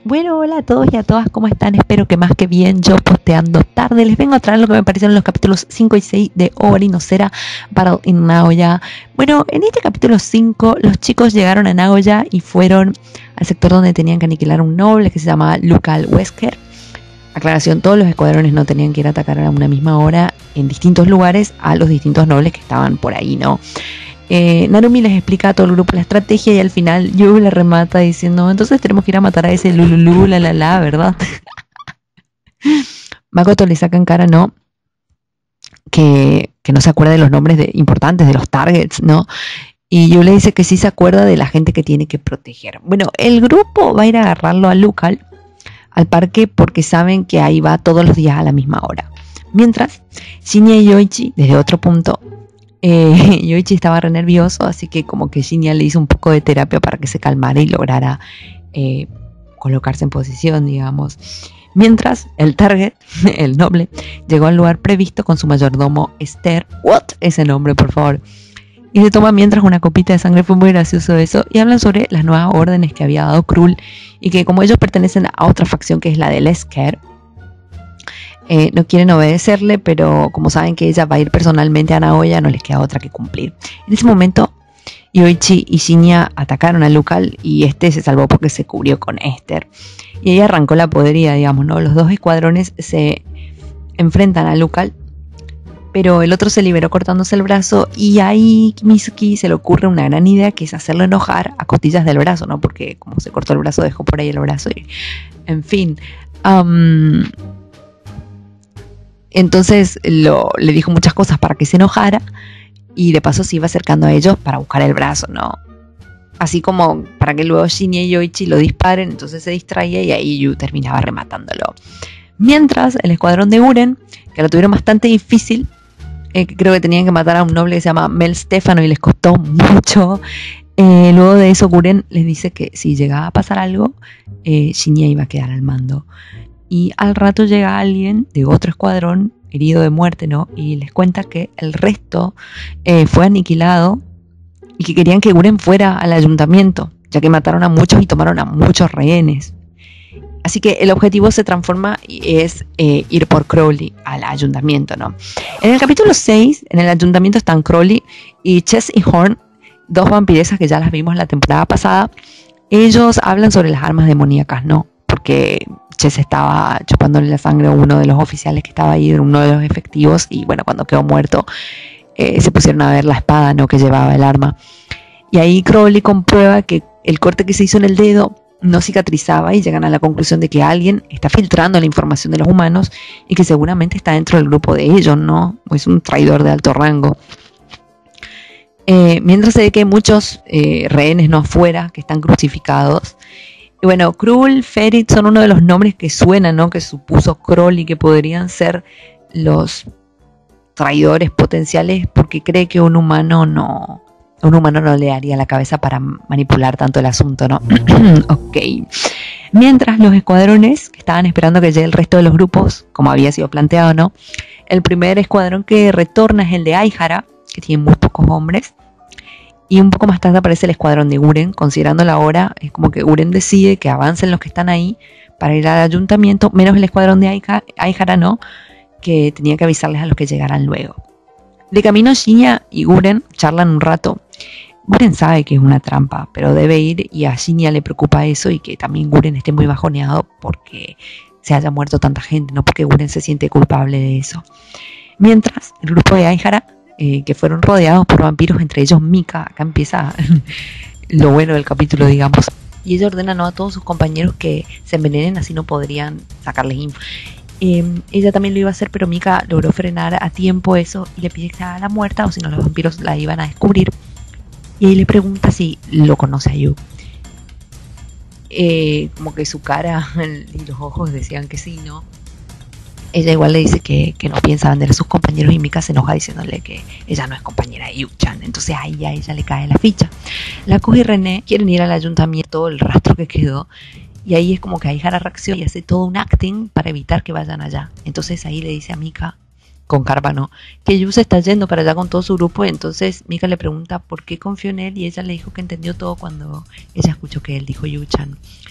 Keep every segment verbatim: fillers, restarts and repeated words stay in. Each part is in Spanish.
Bueno, hola a todos y a todas, ¿cómo están? Espero que más que bien, yo posteando tarde. Les vengo a traer lo que me parecieron los capítulos cinco y seis de Ori no Sera Battle in Nagoya. Bueno, en este capítulo cinco, los chicos llegaron a Nagoya y fueron al sector donde tenían que aniquilar a un noble que se llamaba Lucal Wesker. Aclaración, todos los escuadrones no tenían que ir a atacar a una misma hora en distintos lugares a los distintos nobles que estaban por ahí, ¿no? Eh, Narumi les explica a todo el grupo la estrategia y al final Yu le remata diciendo, entonces tenemos que ir a matar a ese Lululu, la la la, ¿verdad? Makoto le saca en cara, ¿no? Que, que no se acuerda de los nombres de, importantes de los targets, ¿no? Y Yu le dice que sí se acuerda de la gente que tiene que proteger. Bueno, el grupo va a ir a agarrarlo a Lucal al parque porque saben que ahí va todos los días a la misma hora. Mientras, Shinya y Yoichi, desde otro punto, Eh, Yoichi estaba re nervioso, así que como que Shinya le hizo un poco de terapia para que se calmara y lograra eh, colocarse en posición, digamos. Mientras, el target, el noble, llegó al lugar previsto con su mayordomo Esther. ¿What? Ese nombre, por favor. Y se toma mientras una copita de sangre. Fue muy gracioso eso. Y hablan sobre las nuevas órdenes que había dado Krul y que como ellos pertenecen a otra facción que es la de Lesker, Eh, no quieren obedecerle, pero como saben que ella va a ir personalmente a Nagoya, no les queda otra que cumplir. En ese momento, Yoichi y Shinya atacaron a Lucal y este se salvó porque se cubrió con Esther. Y ella arrancó la podería, digamos, ¿no? Los dos escuadrones se enfrentan a Lucal, pero el otro se liberó cortándose el brazo y ahí Mizuki se le ocurre una gran idea que es hacerlo enojar a costillas del brazo, ¿no? Porque como se cortó el brazo, dejó por ahí el brazo y, en fin... Um, Entonces lo, le dijo muchas cosas para que se enojara y de paso se iba acercando a ellos para buscar el brazo, ¿no? Así como para que luego Shinya y Yoichi lo disparen, entonces se distraía y ahí Yu terminaba rematándolo. Mientras el escuadrón de Uren, que lo tuvieron bastante difícil, eh, creo que tenían que matar a un noble que se llama Mel Stefano y les costó mucho. Eh, luego de eso Uren les dice que si llegaba a pasar algo, eh, Shinya iba a quedar al mando. Y al rato llega alguien de otro escuadrón herido de muerte, ¿no? Y les cuenta que el resto eh, fue aniquilado y que querían que Uren fuera al ayuntamiento, ya que mataron a muchos y tomaron a muchos rehenes. Así que el objetivo se transforma y es eh, ir por Crowley al ayuntamiento, ¿no? En el capítulo seis, en el ayuntamiento están Crowley y Chess y Horn, dos vampiresas que ya las vimos la temporada pasada. Ellos hablan sobre las armas demoníacas, ¿no? Porque Chess estaba chupándole la sangre a uno de los oficiales que estaba ahí, uno de los efectivos, y bueno, cuando quedó muerto eh, se pusieron a ver la espada, ¿no?, que llevaba el arma. Y ahí Crowley comprueba que el corte que se hizo en el dedo no cicatrizaba y llegan a la conclusión de que alguien está filtrando la información de los humanos y que seguramente está dentro del grupo de ellos, ¿no? O es un traidor de alto rango. Eh, mientras se ve que hay muchos eh, rehenes no afuera que están crucificados. Y bueno, Krul, Ferit son uno de los nombres que suenan, ¿no? Que supuso Crowley que podrían ser los traidores potenciales porque cree que un humano no, un humano no le daría la cabeza para manipular tanto el asunto, ¿no? Ok. Mientras los escuadrones que estaban esperando que llegue el resto de los grupos, como había sido planteado, ¿no? El primer escuadrón que retorna es el de Aihara, que tiene muy pocos hombres. Y un poco más tarde aparece el escuadrón de Uren, considerando la hora, es como que Uren decide que avancen los que están ahí para ir al ayuntamiento, menos el escuadrón de Aihara, ¿no?, que tenía que avisarles a los que llegaran luego. De camino, Shinya y Uren charlan un rato. Uren sabe que es una trampa, pero debe ir y a Shinya le preocupa eso y que también Uren esté muy bajoneado porque se haya muerto tanta gente, no porque Uren se siente culpable de eso. Mientras, el grupo de Aihara, Eh, que fueron rodeados por vampiros, entre ellos Mika, acá empieza lo bueno del capítulo, digamos, y ella ordena, ¿no?, a todos sus compañeros que se envenenen, así no podrían sacarles info. Eh, ella también lo iba a hacer, pero Mika logró frenar a tiempo eso y le pide que se haga la muerta, o si no los vampiros la iban a descubrir. Y ahí le pregunta si lo conoce a Yu. Eh, como que su cara y los ojos decían que sí, ¿no? Ella igual le dice que, que no piensa vender a sus compañeros y Mika se enoja diciéndole que ella no es compañera de Yu-chan. Entonces ahí a ella le cae la ficha. Lakus y René quieren ir al ayuntamiento, el rastro que quedó, y ahí es como que Aihara reacciona y hace todo un acting para evitar que vayan allá. Entonces ahí le dice a Mika, con Carvano, que Yu se está yendo para allá con todo su grupo. Y entonces Mika le pregunta por qué confió en él y ella le dijo que entendió todo cuando ella escuchó que él dijo Yu-chan.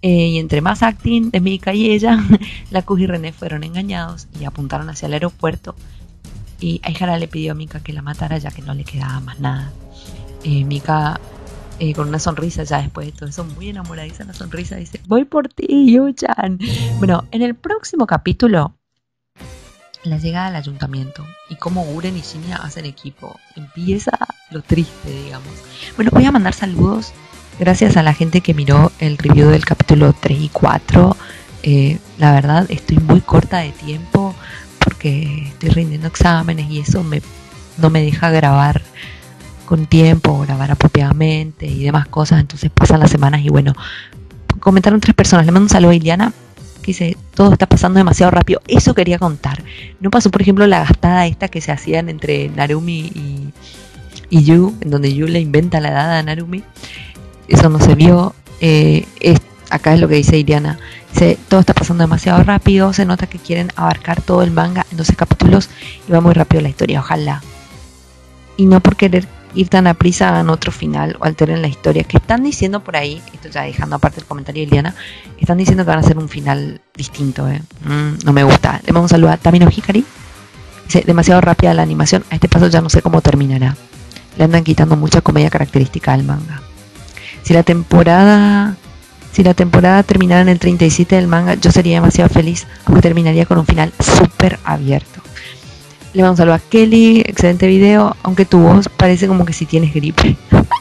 Eh, y entre más acting de Mika y ella, Lacus y René fueron engañados y apuntaron hacia el aeropuerto. Y Aihara le pidió a Mika que la matara ya que no le quedaba más nada. Eh, Mika, eh, con una sonrisa ya después de todo eso, muy enamoradiza la sonrisa, dice: voy por ti, Yu-chan. Bueno, en el próximo capítulo, la llegada al ayuntamiento y cómo Guren y Shinya hacen equipo. Empieza lo triste, digamos. Bueno, voy a mandar saludos. Gracias a la gente que miró el review del capítulo tres y cuatro. Eh, la verdad, estoy muy corta de tiempo porque estoy rindiendo exámenes y eso me, no me deja grabar con tiempo, grabar apropiadamente y demás cosas. Entonces pasan las semanas y bueno, comentaron tres personas. Le mando un saludo a Iliana, que dice: todo está pasando demasiado rápido. Eso quería contar. No pasó, por ejemplo, la gastada esta que se hacían entre Narumi y, y Yu, en donde Yu le inventa la edad a Narumi. Eso no se vio. Eh, es, acá es lo que dice Iliana. Dice: todo está pasando demasiado rápido. Se nota que quieren abarcar todo el manga en doce capítulos y va muy rápido la historia. Ojalá. Y no por querer ir tan a prisa hagan otro final o alteren la historia. Que están diciendo por ahí, esto ya dejando aparte el comentario de Iliana, están diciendo que van a hacer un final distinto. Eh. Mm, no me gusta. Le mando un saludo a Tamino Hikari. Dice: demasiado rápida la animación. A este paso ya no sé cómo terminará. Le andan quitando mucha comedia característica al manga. Si la temporada si la temporada terminara en el treinta y siete del manga, yo sería demasiado feliz, aunque terminaría con un final súper abierto. Le mando un saludo a Kelly, excelente video, aunque tu voz parece como que si tienes gripe.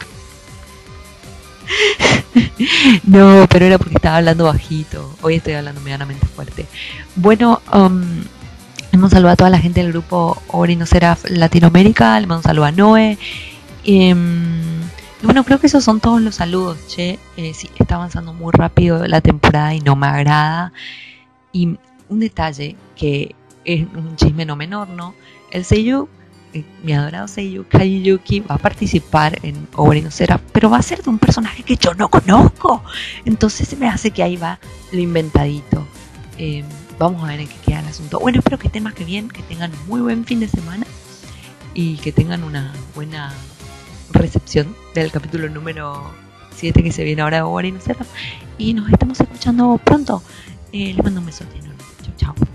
No, pero era porque estaba hablando bajito. Hoy estoy hablando medianamente fuerte. Bueno, um, le mando un saludo a toda la gente del grupo Ori no Seraph Latinoamérica. Le mando un saludo a Noé. Um, Y bueno, creo que esos son todos los saludos, che. Eh, sí, está avanzando muy rápido la temporada y no me agrada. Y un detalle que es un chisme no menor, ¿no? El seiyuu, eh, mi adorado seiyuu Kai Yuki, va a participar en Ori no Seraph, pero va a ser de un personaje que yo no conozco. Entonces se me hace que ahí va lo inventadito. Eh, vamos a ver en qué queda el asunto. Bueno, espero que estén más que bien, que tengan un muy buen fin de semana y que tengan una buena recepción del capítulo número siete que se viene ahora de Ori no Seraph. Y nos estamos escuchando pronto. Eh, les mando un besote enorme. Chau, chau.